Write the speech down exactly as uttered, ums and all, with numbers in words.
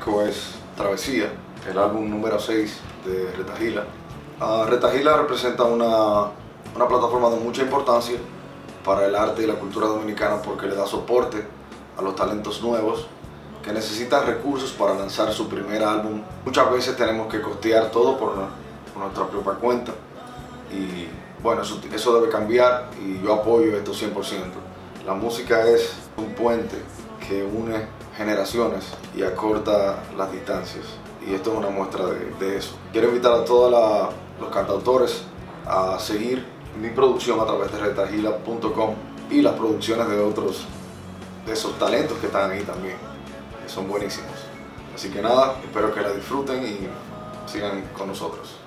disco es Travesía, el álbum número seis de Retahila. Uh, Retahila representa una, una plataforma de mucha importancia para el arte y la cultura dominicana porque le da soporte a los talentos nuevos que necesitan recursos para lanzar su primer álbum. Muchas veces tenemos que costear todo por, por nuestra propia cuenta y bueno, eso, eso debe cambiar y yo apoyo esto cien por ciento. La música es un puente que une generaciones y acorta las distancias y esto es una muestra de, de eso. Quiero invitar a todos la, los cantautores a seguir mi producción a través de retahila punto com y las producciones de otros de esos talentos que están ahí también, que son buenísimos. Así que nada, espero que la disfruten y sigan con nosotros.